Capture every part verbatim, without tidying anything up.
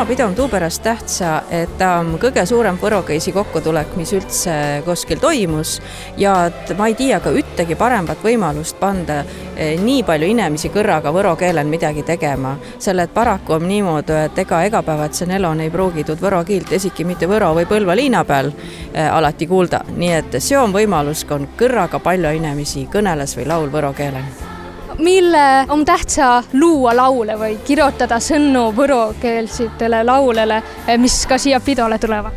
umapidu on tuupärast tähtsa, et ta on kõige suurem võrokeisi kokkutulek, mis üldse kuskil toimus ja ma ei tea ka üttegi paremat võimalust panda nii palju inimesi kõrraga võro keelen midagi tegema. Selle, et paraku on niimoodi, et ega egapäevatsen elon ei pruugitud võro kiilt esiki mitte võro või põlva liina peal alati kuulda. Nii et see on võimalus, kui on kõrraga palju inimesi kõneles või laul võro keelen. Mille on tähtsa luua laule või kirjutada sõnnu võrokeelsitele laulele, mis ka siia pidole tulevad?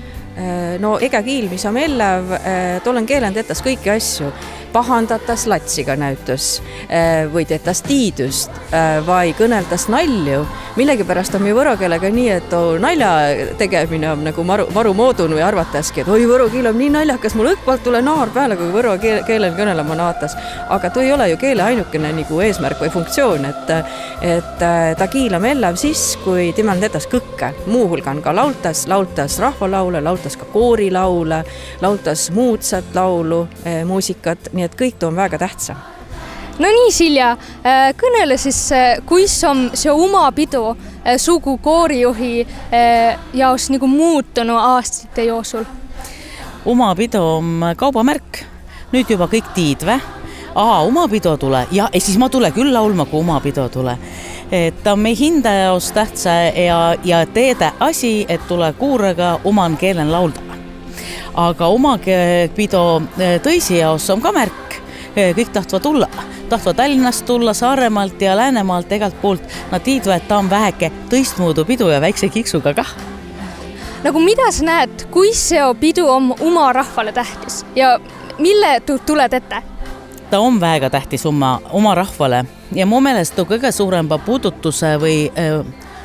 No ega kiil, mis on ellev, tolen keelen teetas kõiki asju. Pahandatas latsiga näytös või teetas tiidust vai kõneldas nalju. Millegi pärast on meie võrokeelega nii, et nalja tegemine on nagu maru, maru moodun või arvataski, et oi, võrokeel on nii naljakas, mul õkvalt tule naar peale, kui võrokeelen kõnelema naatas. Aga tuu ei ole ju keele ainukene nagu eesmärk või funktsioon, et, et ta kiil on ellev siis, kui tema teetas kõkke. Muu hulgan ka laultas, laultas rahvalaule, laultas ka koorilaule, laultas muudsat laulu, muusikat, nii et kõik tuu on väga tähtsa. No nii, Silja, kõnele siis, kuis on see umapidu sugu koorijuhi jaos nagu muutunud aastate joosul? Umapidu on kaubamärk. Nüüd juba kõik tiidve. Aa, umapidu tule. Ja siis ma tule küll laulma, kui umapidu tule. Ta on meie hinda jaos tähtsa ja, ja teede asi, et tule kuurega oman keelen laulda. Aga umapidu tõisi jaos on ka märk. Kõik tahtva tulla. Tahtva Tallinnast tulla, Saaremaalt ja Läänemaalt egalt poolt. Nad tiidva, et ta on väheke tõistmuudu pidu ja väikse kiksuga kah. Nagu mida sa näed, kui see pidu on oma rahvale tähtis ja mille tuled ette? Ta on väga tähtis oma, oma rahvale ja mu meelest tuu kõige suurempa puudutuse või äh,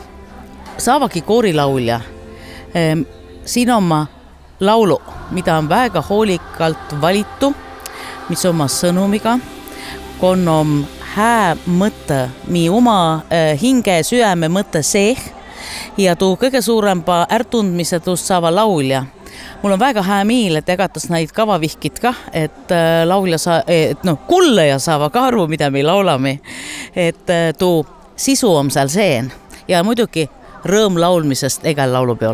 saavagi koorilaulja. Äh, siin on ma laulu, mida on väga hoolikalt valitu, mis oma sõnumiga, kon on hää mõtte, mi oma äh, hinge süäme mõtte seeh ja tuu kõige suurempa ärtundmise tuust saava laulja. Mul on väga hää miil, et jagatas neid kavavihkid ka, et äh, laulja sa, et no, kulleja saava ka aru, mida me laulame. Et äh, tuu sisu on seal seen ja muidugi rõõm laulmisest egal laulupeol.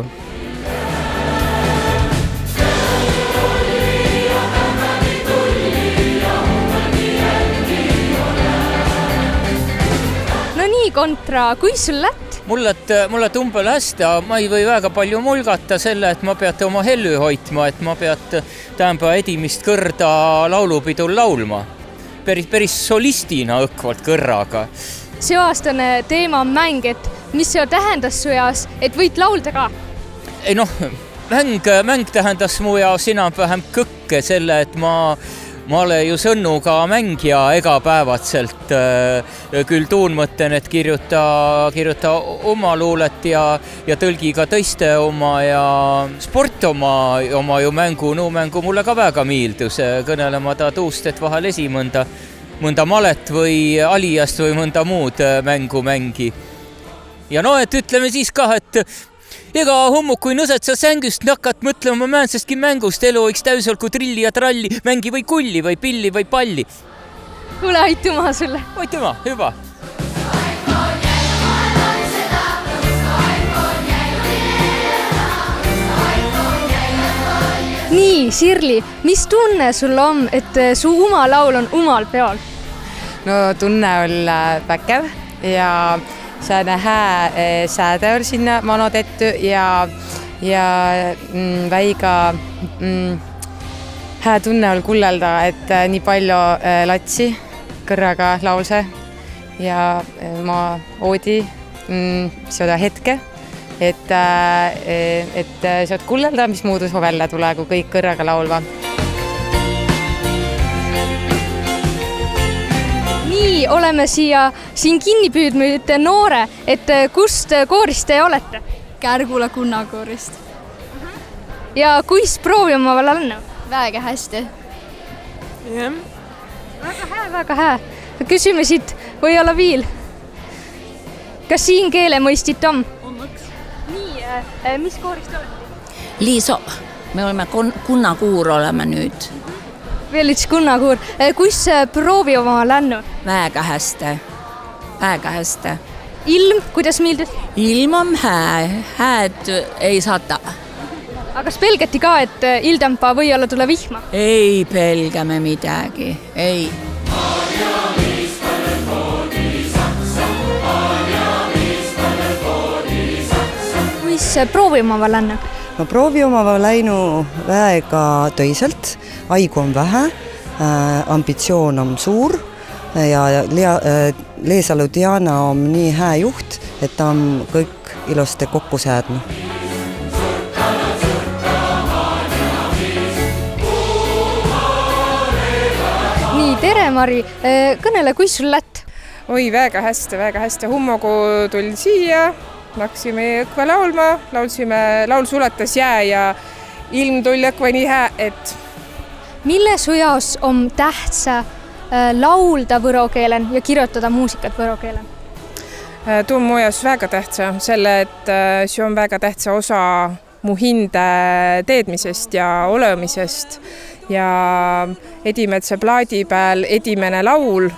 Kontra, kui sul lätt? Mullet, mullet umbel hästi, ma ei või väga palju mulgata selle, et ma peate oma hellu hoitma, et ma peate tämba edimist kõrda laulupidul laulma. Päris, päris solistina õkvalt kõrraga. See aastane teema on mäng, et mis see tähendas su jaos, et võid laulda ka? Ei noh, mäng, mäng tähendas mu jaos enam-vähem kõkke selle, et ma Ma olen ju sõnnuga mängija egapäevatselt. Küll tuun mõtten, et kirjuta, kirjuta oma luulet ja, ja tõlgi ka tõiste oma ja sport oma, oma ju mängu, nuu mängu mulle ka väga miildus. Kõnelema ta tuust, et vahel esi mõnda, mõnda malet või aliast või mõnda muud mängu mängi. Ja no, et ütleme siis ka, et ega hommuk, kui nõsed sa sängust nakkat mõtlema määnsestki mängust, elu võiks täis olku trilli ja tralli, mängi või kulli või pilli või palli. Kuule, aituma sulle. Aituma, hyvä. Nii, Sirli, mis tunne sul on, et su oma laul on omal peol? No tunne on väkev ja sääne hää sääde on sinna manotettu ja, ja mm, väiga mm, hää tunne on kullelda, et nii palju latsi kõrraga laulse ja ma oodi mm, seda hetke, et, et sealt kullelda, mis muudu su välja tule, kui kõik kõrraga laulva. Nii, oleme siia siin kinni püüdnud noore, et kust koorist te olete? Kärgula kunnakoorist. Ja kuis proovi oma veel on? Väga hästi. Ja. Väga hää, väga hää. Küsime siit või olla viil. Kas siin keele mõistit on? On mõks. Nii, mis koorist olete? Liiso, me oleme kunnakuur oleme nüüd. Veel üks kunnakuur. Kuis proovi oma lännu? Väga hästi. Väga hästi. ilm, kuidas meeldib? Ilm on hää, hääd ei sata. Aga kas pelgati ka, et ilmtempa või olla tule vihma? Ei pelgäme midagi, ei. Kuis proovi omava länne? No proovi omava läinu väega töiselt, aigu on vähe, ambitsioon on suur ja Leesalu Diana on nii hää juht, et ta on kõik ilusti kokku säädnud. Nii, tere Mari, kõnele, kui sul lätt? Oi, väga hästi, väga hästi. Hummogu tuli siia, naksime õkva laulma, laulsime, laul sulatas jää ja ilm tuli õkva nii hää, et... Mille su jaos on tähtsä laulda võro keelen ja kirjoitada muusikat võro keelen? Tuo on mu jaos väga tähtsä, selle, et see on väga tähtsä osa mu hinde teedmisest ja olemisest. Ja Edimetse plaadi peal edimene laul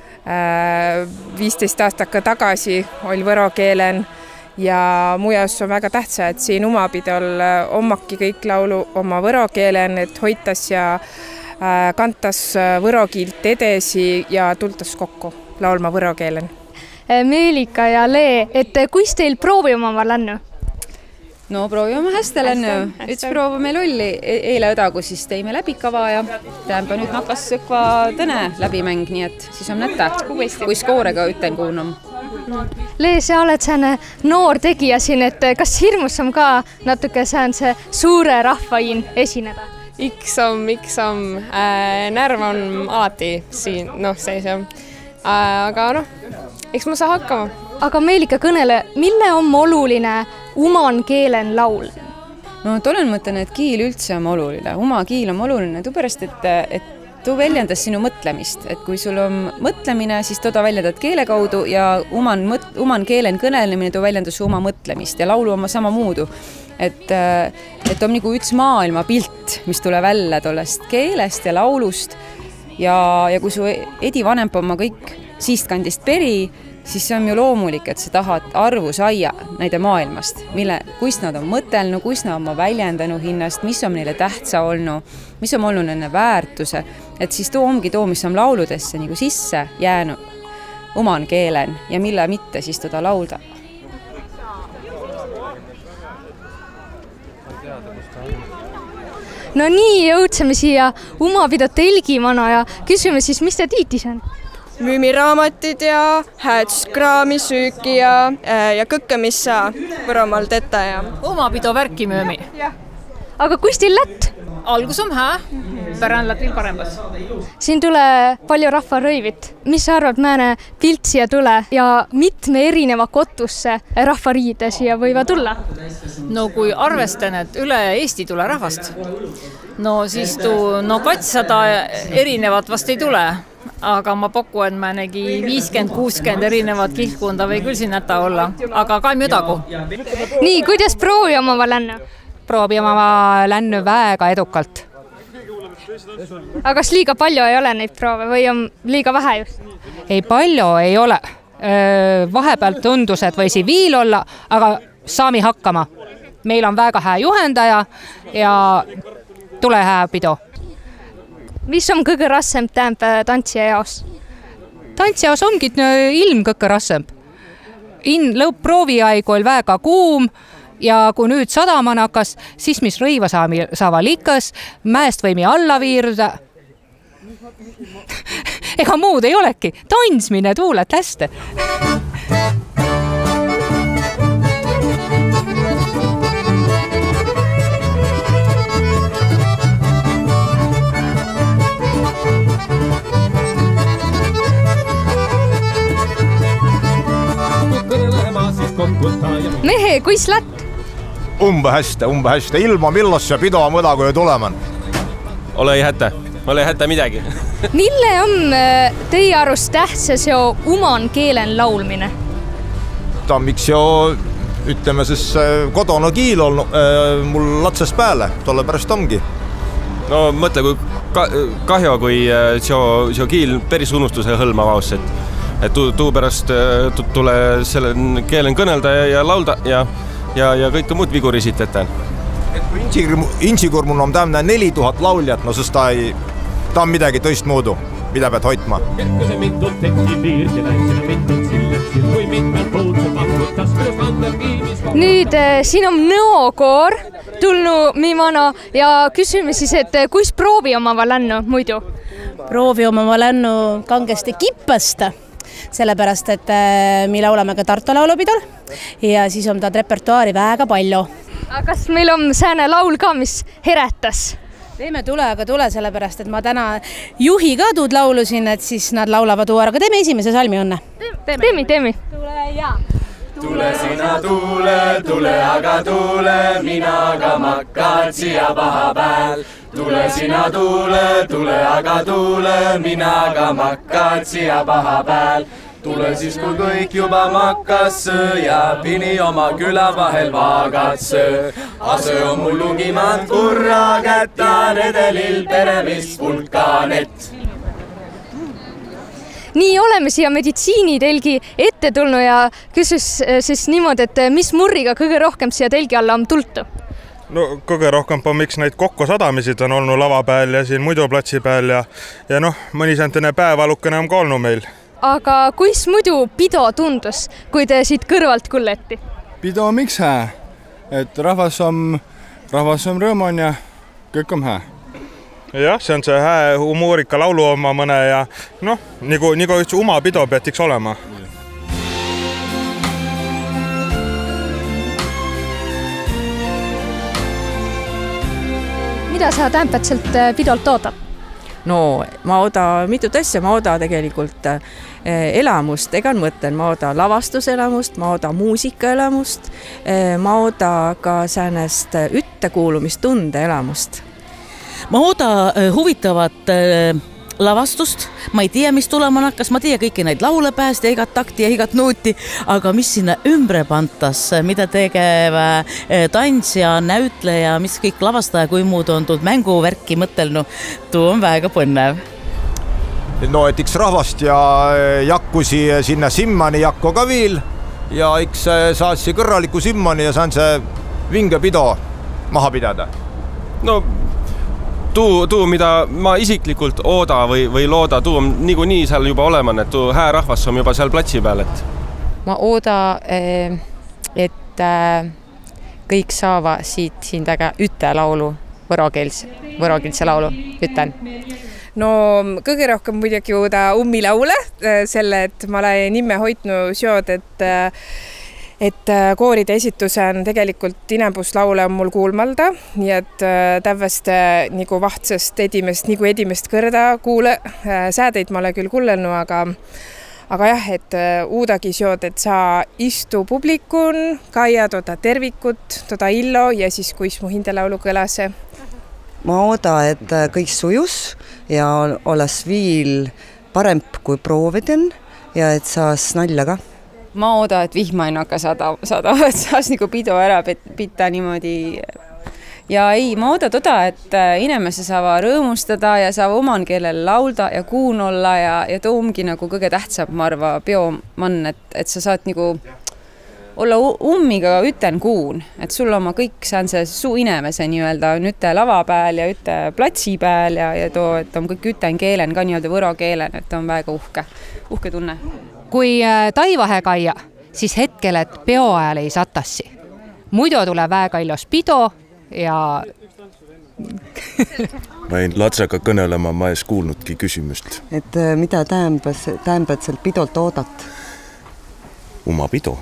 viisteist aastaka tagasi oli võro keelen ja mu jaos on väga tähtsä, et siin umapidol ommaki kõik laulu oma võro keelen, et hoitas ja kantas võro kiilt edesi ja tultas kokku laulma võro keelen. Meelika ja Lee, et kuis teil proovi omava lännu? No proovime hästi lännu. Üks proov meil oli eile õdagu, siis teime läbikava ja tähempa nüüd nakkas õkva tõne läbimäng, nii et siis on nätte, kui skoorega üten kuunum. Lee, sa oled sääne noor tegija siin, et kas hirmus on ka natuke säänse suure rahvain esineda? Iks on, iks on. Närv on alati siin, noh, seis on. Aga noh, eks ma saa hakkama. Aga Meelika kõnele, mille on oluline uman keelen laul? No tolen mõtlen, et kiil üldse on oluline. Uma kiil on oluline tuupärast, et, et tuu väljendas sinu mõtlemist. Et kui sul on mõtlemine, siis toda väljendad keele kaudu ja uman, mõt, uman keelen kõnelemine tuu väljendas oma mõtlemist ja laulu oma sama muudu. Et, et on nagu üks maailma pilt, mis tule välja tollest keelest ja laulust ja, ja kui su edi vanemp oma kõik siistkandist peri, siis see on ju loomulik, et sa tahad arvu saia näide maailmast, mille, kus nad on mõtelnud, kus nad on väljendanud hinnast, mis on neile tähtsa olnud, mis on olnud nende väärtuse, et siis too ongi too, mis on lauludesse nagu sisse jäänud oman keelen ja mille mitte siis teda laulda. No nii jõudsime siia umapido telgimana ja küsime siis, mis te tiitis on? Müümiraamatid ja häätskraami süüki ja, ja kõkke, mis sa Võromaal teta ja... Umapido värki müümi. Aga kus teil lätt? Algus on hää, pärän lätil parembas. Siin tule palju rahva rõivit. Mis sa arvad, määne pilt siia tule ja mitme erineva kotusse rahva riide siia võiva tulla? No kui arvestan, et üle Eesti tule rahvast, no siis tuu no katsada erinevat vast ei tule. Aga ma pakku, et määnegi viiskümmend kuuskümmend erinevat kilkunda või küll siin näta olla, aga ka müdagu. Nii, kuidas proovi omava lännu? Proovi omava lännu väga edukalt. Aga kas liiga palju ei ole neid proove või on liiga vähe just? Ei palju ei ole. Vahepeal tundus, et võisi viil olla, aga saami hakkama. Meil on väga hää juhendaja ja tule hää pido. Mis on kõige rassem tähemp tantsija jaos? Tantsija jaos ongi ilm kõige rassem. In lõpp-prooviaigu oli väga kuum ja kui nüüd sadaman hakkas, siis mis rõiva saava likas, mäest võimi alla viiruda. Ega muud ei olegi, tantsmine tuulet hästi. Mehe, kuis lätt? Umbe hästi, umbe hästi. Ilma millas see pido mõdagu ju tuleman. Ole ei hätä, ole ei hätä midagi. Mille on teie arust tähtsä see uman keelen laulmine? Ta on miks jo, ütleme siis kodona kiil on mul latsest pääle, tolle pärast ongi. No mõtle, kui kahju, kui see kiil päris unustuse hõlma vaus, et et tuu, tuu pärast tule selle keelen kõnelda ja, ja laulda ja, ja, ja kõike muud vigurisid ette. Et kui Intsikurmul on tämmöinen neli tuhat lauljat, no siis ta, ei, ta on midagi tõist muudu, mida pead hoitma. Nüüd siin on nõokoor tulnud mimana ja küsime siis, et kuis proovi omava lännu muidu? Proovi omava lännu kangesti kippasta, sellepärast, et me laulame ka Tartu laulupidol ja siis on ta repertuaari väga palju. Aga kas meil on sääne laul ka, mis heretas? Teeme Tule, aga tule, sellepärast, et ma täna juhi ka tuud laulusin, et siis nad laulavad uu ära, aga teeme esimese salmi õnne. Teemi, teemi. Tule ja. Tule sina tule, tule aga tule, mina aga makkad siia paha pääl. Tule sina tule, tule aga tule, mina aga makkad siia paha pääl. Tule siis, kui kõik juba makkas ja pini oma küla vahel vaagad söö. Ase on mul lugimad kurra kätta, redelil peremist vulkaanet. Nii oleme siia meditsiinitelgi ette tulnud ja küsis siis niimoodi, et mis murriga kõige rohkem siia telgi alla on tultu? No kõige rohkem on miks neid kokkusadamisid on olnud lava peal ja siin muidu platsi peal ja, ja noh, mõni sentine päevalukene on ka olnud meil. Aga kuis muidu pido tundus, kui te siit kõrvalt kulleti? Pido on miks hää, et rahvas on, rahvas on rõõmon ja kõik on hää. Jah, see on see hää humoorika laulu oma mõne ja noh, nagu, nagu üks oma pido peatiks olema. Mida sa Tämpetselt pidolt oodad? No ma oodan mitut asja, ma oodan tegelikult elamust, ega mõtlen, ma oodan lavastuselamust, ma oodan muusikaelamust, ma oodan ka säänest üttekuulumistunde elamust. Ma oodan huvitavat lavastust, ma ei tea, mis tulema nakkas, ma tea kõiki neid laule pääst ja igat takti ja igat nuuti, aga mis sinna ümbre pantas, mida tegev tantsija, näütleja, mis kõik lavastaja, kui muud on tulnud mänguvärki mõtelnud, tuu on väga põnnev. No et iks rahvast ja jakkusi sinna simmani jakko ka viil ja iks saatsi kõrraliku simmani ja saan see vinge pido maha pidada. No tuu, tuu, mida ma isiklikult ooda või, või looda, tuu on nigu nii seal juba oleman, et tuu hää rahvas on juba seal platsi peal, et ma ooda, et kõik saava siit siin taga üte laulu, võrokeelse, võrokeelse laulu, ütlen. No kõige rohkem muidugi ooda ummi laule, selle, et ma olen nimme hoidnud seod, et et kooride esituse on tegelikult inebuslaule on mul kuulmalda, nii et tävvest nagu vahtsest edimest, nagu edimest kõrda kuule. Säädeid ma olen küll kuulelnud, aga, aga jah, et uudagi seod, et sa istu publikun, kaia toda tervikut, toda illo ja siis kuis mu hindelaulu kõlase. Ma ooda, et kõik sujus ja oles viil parem kui prooviden ja et saas nalja ka. Ma ooda, et vihma ei nakka sada, sada, et saas nagu pido ära pita niimoodi. Ja ei, ma ooda toda, et inimese saava rõõmustada ja saava oman keelel laulda ja kuun olla ja, ja too ongi nagu kõige tähtsam, ma arva, biomann, et, et sa saad nagu olla ummiga üten kuun, et sul oma kõik säänse suu inimese nii-öelda on üte lava peal ja üte platsi peal ja, ja too, et on kõik üten keelen ka nii-öelda võro keelen, et on väga uhke, uhke tunne. Kui taivahe kaia, siis hetkel, et peo ajal ei satassi. Muidu tuleb väga illos pido ja... Ma ei latsega kõnelema, ma ees kuulnudki küsimust. Et mida tähembas, tähembad seal pidolt oodat? Uma pido.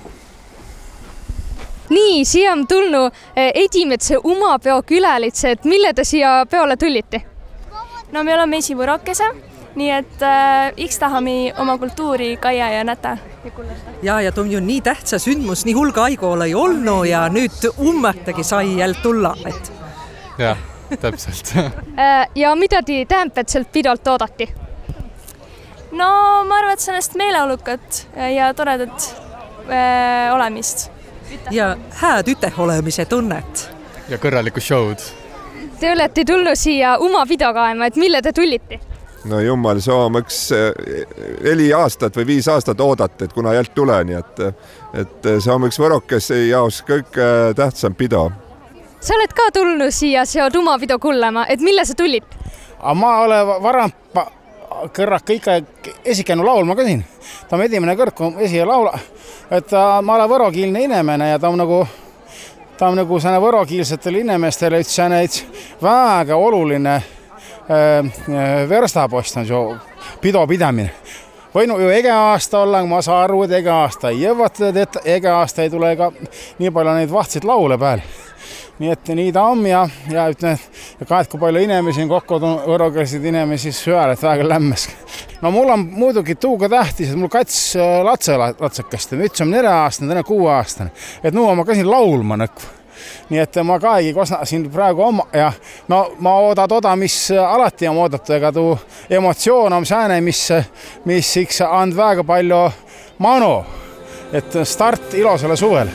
Nii, siia on tulnud Edimetse uma peo külalitse, et mille te siia peole tulliti? No me oleme esi võrokese. Nii et äh, iks tahame oma kultuuri kaia ja näta. Ja, ja tuu on ju nii tähtsä sündmus, nii hulga aigoola ei olnu ja nüüd ummatagi sai jäl tulla. Et... Ja, täpselt. ja mida ti Tämpetselt pidolt oodati? No ma arvan, et sellest meeleolukat ja toredat äh, olemist. Ja hääd üteh olemise tunnet. Ja kõrralikku show'd. Te olete tulnud siia uma pido kaema, et mille te tulliti? No jummal, see on üks neli aastat või viis aastat oodata, et kuna jält tule, nii et, et see on üks võrokes jaos kõik tähtsam pido. Sa oled ka tulnud siia seod oma pido kullema, et mille sa tulid? Ma olen varem kõrrak ikka esikäinu laulma ka siin. Ta on edimene kõrg, kui esi laula. Et ma olen võrokiilne inimene ja ta on nagu, ta on nagu sääne võrokiilsetele inimestele üks sääne väga oluline verstapost on see pido pidamine. Võin ju ega aasta olla, ma saan aru, et ega aasta ei jõuata, et ega aasta ei tule ega nii palju neid vahtsid laule peal. Nii et nii ta on ja, ja ütlen, et kui palju inimesi on kokku võrokeelseid inimesi süvääl, et väga lämmes. No mul on muidugi tuuga tähtis, et mul kats latsekast, üks on neli aastane, täna kuue aastane, et nu on ma ka siin laulma nõkva. Nii et ma ka ei kosna siin praegu oma ja no ma oodan toda, mis alati on oodatud, ega tuu emotsioon on sääne, mis, mis iks and väga palju manu, et start ilosale suvel.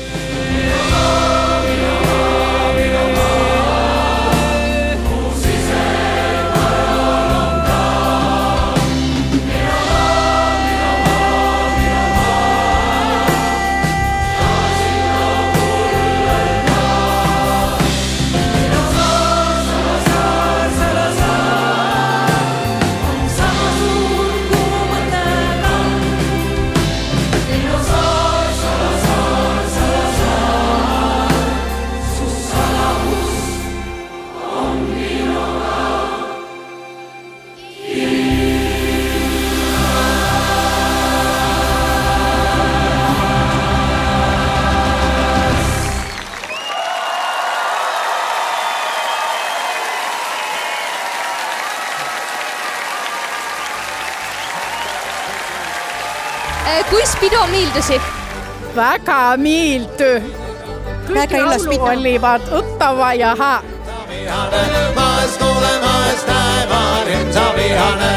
Kuis pido miildusi? Väga miildy. Kõik laulu olivat ottava ja haa. Maas kuule maas taevaan, himsa vihane.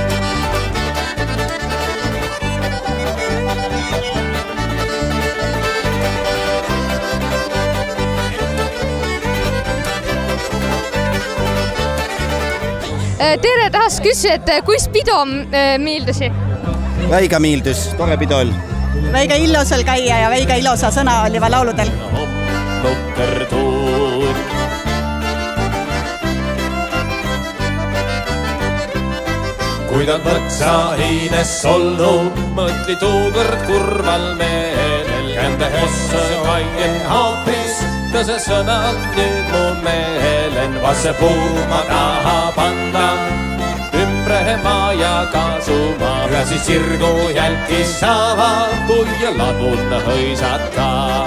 Tere, tahas küsi, et kuis pido miildusi? Väiga miildus, tore pido oli. Väiga ilosal käia ja väiga ilosa sõna oli va lauludel. Nukkertuud. Kuid on võtsa hiines olnu, mõtli tuugõrd kurval meelel. Kände hossa kaien hoopis, tõse sõnad nüüd mu meelen. Vasse puuma taha panda. Ympremaa ja kaasumaa. Hyösi sirgu jälkis saava, puja ladunna hõisatkaa.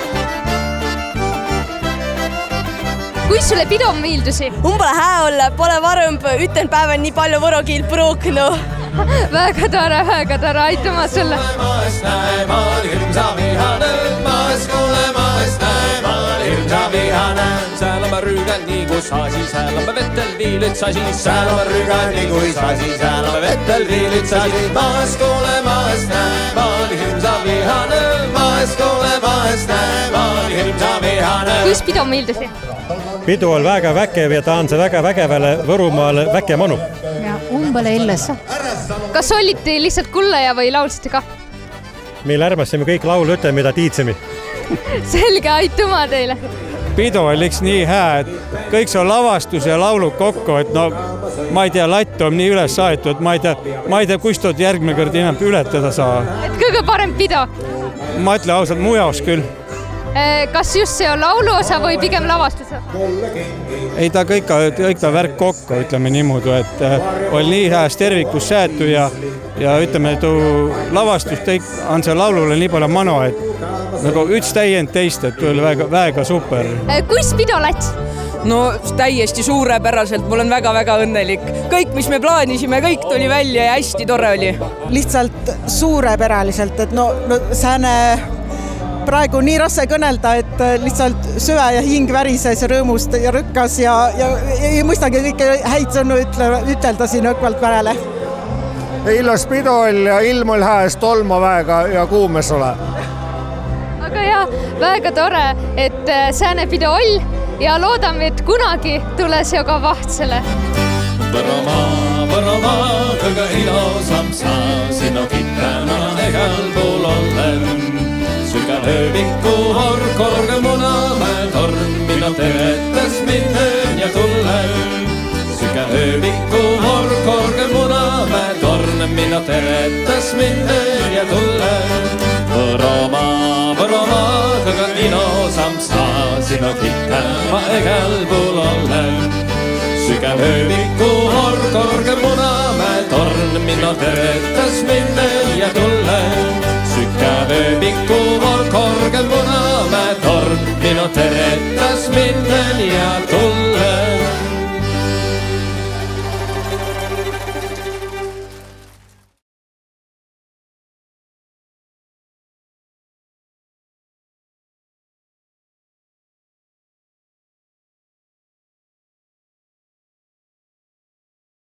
Kuis sulle pido miildusi? Umbale hää olla, pole varem üten päevan nii palju võrokiil pruuknu. Väga tore, väga tore, aitama sulle. Maas näemal hirmsa vihane, maas kuule maas näemal hirmsa vihane. Sääl on ma rüügel nii kui sasi, sääl on ma vettel viilit sasi. Sääl on ma rüügel nii kui sasi, sääl on ma vettel viilit sasi. Maas kuule maas näemal hirmsa vihane, maas kuule maas näemal hirmsa vihane. Kuis pido miildusi? Pidu on väga väkev ja ta on see väga vägevale Võrumaale väke manu. Ja umbale illessa. Kas olite lihtsalt kullaja või laulsite ka? Me lärmasime kõik laulu ütle, mida tiitsime. Selge, aituma teile. Pidu oliks nii hää, et kõik see on lavastus ja laulu kokku, et no ma ei tea, latt on nii üles saetud, ma ei tea, ma ei tea, kus tood järgmine kõrd enam ületada saa. Et kõige parem pido? Ma ütle ausalt mu jaos küll. Kas just see on laulu osa või pigem lavastus? Ei ta kõik, kõik ta värk kokku, ütleme niimoodi, et oli nii hääs tervikus säätu ja, ja ütleme, et lavastus on see laulule nii palju manu, et nagu üks täiend teist, et oli väga, väga super. Kuis pido läts? No täiesti suurepäraselt, mul on väga-väga õnnelik. Kõik, mis me plaanisime, kõik tuli välja ja hästi tore oli. Lihtsalt suurepäraliselt, et no, no sääne praegu nii rasse kõnelda, et lihtsalt süve ja hing värises ja rõõmust ja rükkas ja, ja ei mõistagi kõike häid sõnu ütle, ütelda siin õkvalt pärele. Illas pido oli ja ilm oli hääst olma väga ja kuumes ole. Aga ja, väga tore, et sääne pido oli ja loodame, et kunagi tules ju ka vahtsele. Võromaa, Võromaa, kõige ilusam sa, sinu kitena igal pool olen. Sügav ööbiku org, korge Munamäe torm, minu teretas mind öön ja tullen. Sügav ööbiku org, korge Munamäe torm, minu teretas mind öön ja tullen. Võromaa, Võromaa, kõige ilusam sa, sinu kitena igal pool olen. Sügav ööbiku org, korge Munamäe torm, minu teretas mind öön ja tullen. Sügav ööbiku org, korge Munamäe torm, minu teretas mind öön ja tullen.